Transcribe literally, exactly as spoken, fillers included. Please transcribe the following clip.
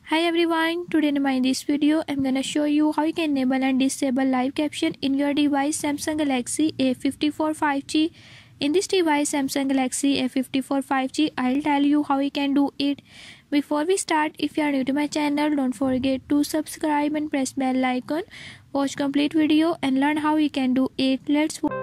Hi everyone, today in my this video I'm gonna show you how you can enable and disable live caption in your device Samsung Galaxy A fifty-four five G. In this device Samsung Galaxy A fifty-four five G, I'll tell you how you can do it. Before we start, if you are new to my channel, don't forget to subscribe and press bell icon. Watch complete video and learn how you can do it. Let's watch.